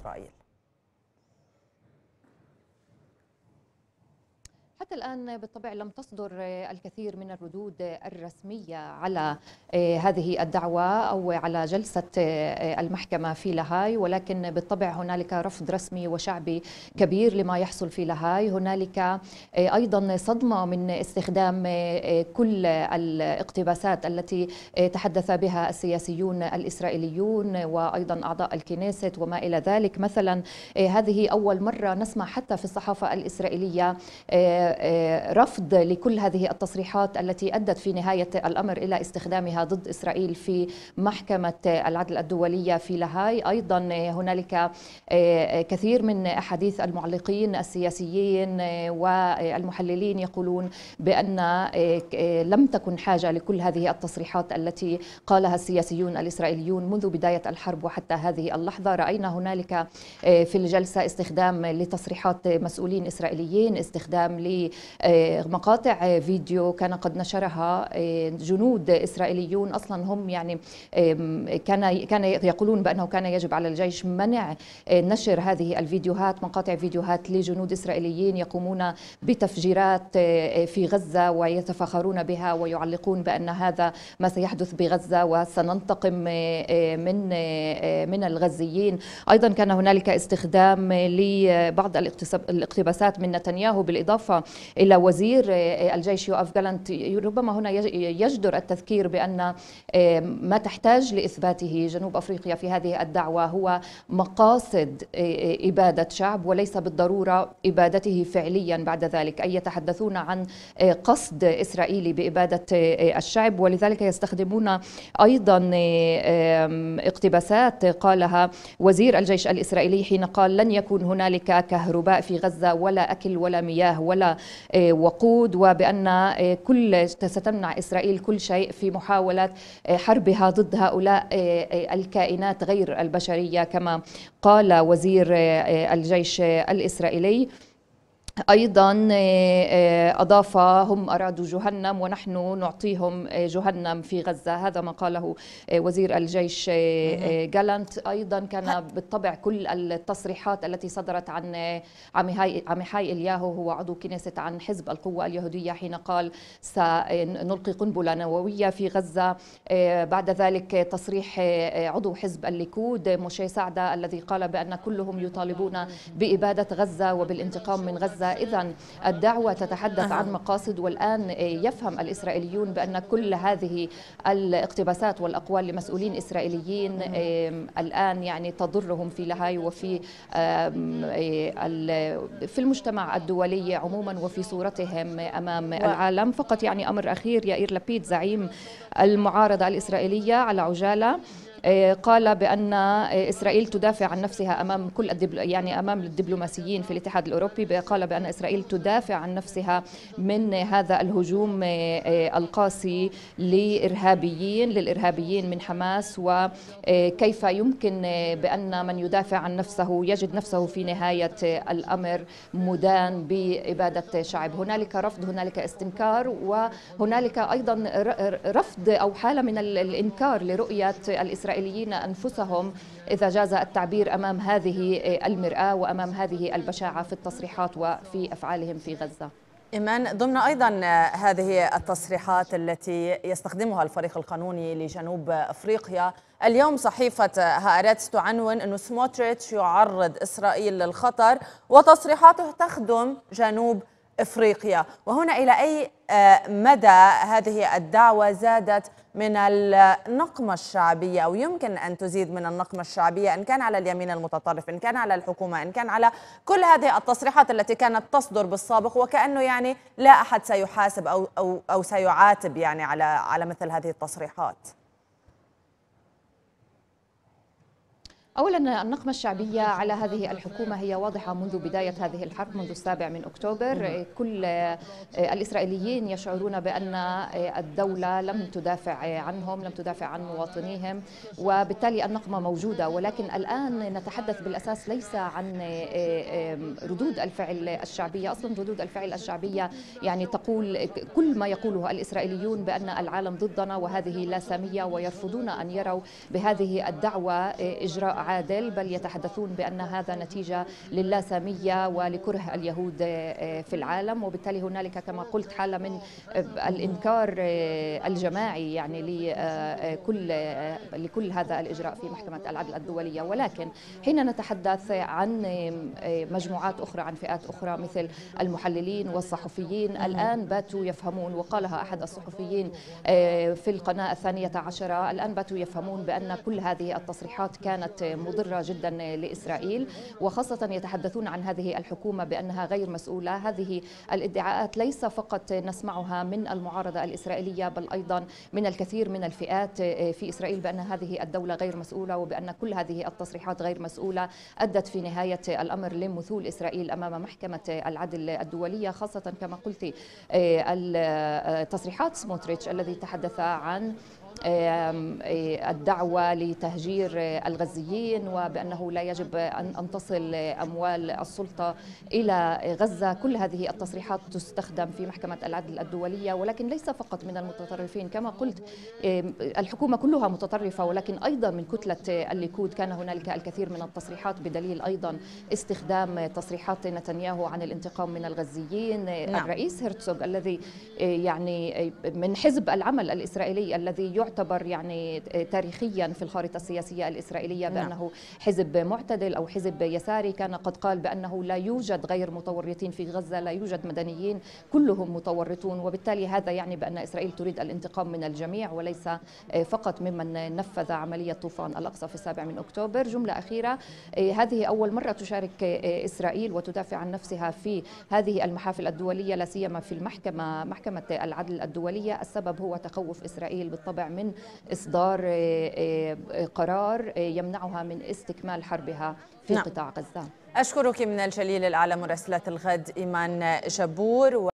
إسرائيل؟ حتى الآن بالطبع لم تصدر الكثير من الردود الرسمية على هذه الدعوة أو على جلسة المحكمة في لاهاي، ولكن بالطبع هنالك رفض رسمي وشعبي كبير لما يحصل في لاهاي. هنالك أيضا صدمة من استخدام كل الاقتباسات التي تحدث بها السياسيون الإسرائيليون وأيضا أعضاء الكنيست وما إلى ذلك. مثلا هذه أول مرة نسمع حتى في الصحافة الإسرائيلية رفض لكل هذه التصريحات التي أدت في نهاية الأمر إلى استخدامها ضد إسرائيل في محكمة العدل الدولية في لاهاي. أيضا هنالك كثير من أحاديث المعلقين السياسيين والمحللين يقولون بأن لم تكن حاجة لكل هذه التصريحات التي قالها السياسيون الإسرائيليون منذ بداية الحرب وحتى هذه اللحظة. رأينا هنالك في الجلسة استخدام لتصريحات مسؤولين إسرائيليين، استخدام لمقاطع فيديو كان قد نشرها جنود إسرائيليون. أصلا هم يعني كان يقولون بأنه كان يجب على الجيش منع نشر هذه الفيديوهات، مقاطع فيديوهات لجنود إسرائيليين يقومون بتفجيرات في غزة ويتفاخرون بها ويعلقون بأن هذا ما سيحدث بغزة وسننتقم من الغزيين. أيضا كان هنالك استخدام لبعض الاقتباسات من نتنياهو بالإضافة إلى وزير الجيش يوآف جالانت. ربما هنا يجدر التذكير بأن ما تحتاج لإثباته جنوب أفريقيا في هذه الدعوة هو مقاصد إبادة شعب وليس بالضرورة إبادته فعليا بعد ذلك، أي يتحدثون عن قصد إسرائيلي بإبادة الشعب. ولذلك يستخدمون أيضا اقتباسات قالها وزير الجيش الإسرائيلي حين قال لن يكون هنالك كهرباء في غزة ولا أكل ولا مياه ولا وقود، وبأن ستمنع إسرائيل كل شيء في محاولة حربها ضد هؤلاء الكائنات غير البشرية كما قال وزير الجيش الإسرائيلي. أيضا أضاف هم أرادوا جهنم ونحن نعطيهم جهنم في غزة، هذا ما قاله وزير الجيش جالانت. أيضا كان بالطبع كل التصريحات التي صدرت عن عميحاي إلياهو هو عضو كنيسة عن حزب القوة اليهودية حين قال سنلقي قنبلة نووية في غزة. بعد ذلك تصريح عضو حزب الليكود موشي سعدة الذي قال بأن كلهم يطالبون بإبادة غزة وبالانتقام من غزة. إذن الدعوة تتحدث عن مقاصد، والآن يفهم الإسرائيليون بأن كل هذه الاقتباسات والأقوال لمسؤولين إسرائيليين الآن يعني تضرهم في لاهاي وفي في المجتمع الدولي عموما وفي صورتهم أمام العالم. فقط يعني أمر أخير، يائير لبيد زعيم المعارضة الإسرائيلية على عجالة قال بأن إسرائيل تدافع عن نفسها أمام أمام الدبلوماسيين في الاتحاد الأوروبي. قال بأن إسرائيل تدافع عن نفسها من هذا الهجوم القاسي للإرهابيين من حماس، وكيف يمكن بأن من يدافع عن نفسه يجد نفسه في نهاية الأمر مدان بإبادة شعب. هنالك رفض، هنالك استنكار، وهنالك أيضا رفض أو حالة من الإنكار لرؤية الإسرائيليين أنفسهم إذا جاز التعبير أمام هذه المرآة وأمام هذه البشاعة في التصريحات وفي أفعالهم في غزة. إيمان، ضمن أيضا هذه التصريحات التي يستخدمها الفريق القانوني لجنوب أفريقيا، اليوم صحيفة هآرتس تعنون أن سموتريتش يعرض إسرائيل للخطر وتصريحاته تخدم جنوب أفريقيا. وهنا إلى أي مدى هذه الدعوة زادت من النقمة الشعبية أو يمكن أن تزيد من النقمة الشعبية، إن كان على اليمين المتطرف، إن كان على الحكومة، إن كان على كل هذه التصريحات التي كانت تصدر بالسابق، وكأنه يعني لا أحد سيحاسب أو سيعاتب يعني على مثل هذه التصريحات؟ أولا النقمة الشعبية على هذه الحكومة هي واضحة منذ بداية هذه الحرب، منذ 7 أكتوبر. كل الإسرائيليين يشعرون بأن الدولة لم تدافع عنهم، لم تدافع عن مواطنيهم، وبالتالي النقمة موجودة. ولكن الآن نتحدث بالأساس ليس عن ردود الفعل الشعبية. أصلا ردود الفعل الشعبية يعني تقول كل ما يقوله الإسرائيليون بأن العالم ضدنا وهذه لا سامية، ويرفضون أن يروا بهذه الدعوة إجراء عادل، بل يتحدثون بأن هذا نتيجة للاسامية ولكره اليهود في العالم. وبالتالي هنالك كما قلت حالة من الإنكار الجماعي يعني لكل هذا الإجراء في محكمة العدل الدولية. ولكن حين نتحدث عن مجموعات أخرى، عن فئات أخرى مثل المحللين والصحفيين، الآن باتوا يفهمون، وقالها أحد الصحفيين في القناة 12، الآن باتوا يفهمون بأن كل هذه التصريحات كانت مضرة جدا لإسرائيل، وخاصة يتحدثون عن هذه الحكومة بأنها غير مسؤولة. هذه الادعاءات ليس فقط نسمعها من المعارضة الإسرائيلية، بل أيضا من الكثير من الفئات في إسرائيل بأن هذه الدولة غير مسؤولة، وبأن كل هذه التصريحات غير مسؤولة أدت في نهاية الأمر لمثول إسرائيل أمام محكمة العدل الدولية. خاصة كما قلت تصريحات سموتريتش الذي تحدث عن الدعوة لتهجير الغزيين، وبأنه لا يجب أن تصل أموال السلطة إلى غزة. كل هذه التصريحات تستخدم في محكمة العدل الدولية، ولكن ليس فقط من المتطرفين. كما قلت الحكومة كلها متطرفة، ولكن أيضا من كتلة الليكود كان هنالك الكثير من التصريحات، بدليل أيضا استخدام تصريحات نتنياهو عن الانتقام من الغزيين. الرئيس هرتزوغ الذي يعني من حزب العمل الإسرائيلي الذي يعتبر يعني تاريخيا في الخارطة السياسية الإسرائيلية بأنه حزب معتدل أو حزب يساري، كان قد قال بأنه لا يوجد غير متورطين في غزة، لا يوجد مدنيين، كلهم متورطون. وبالتالي هذا يعني بأن إسرائيل تريد الانتقام من الجميع وليس فقط ممن نفذ عملية طوفان الأقصى في 7 أكتوبر. جملة أخيرة، هذه أول مرة تشارك إسرائيل وتدافع عن نفسها في هذه المحافل الدولية، لا سيما في محكمة العدل الدولية. السبب هو تخوف إسرائيل بالطبع من إصدار قرار يمنعها من استكمال حربها في قطاع غزة. أشكرك من الجليل الأعلى مراسلة الغد إيمان جبور.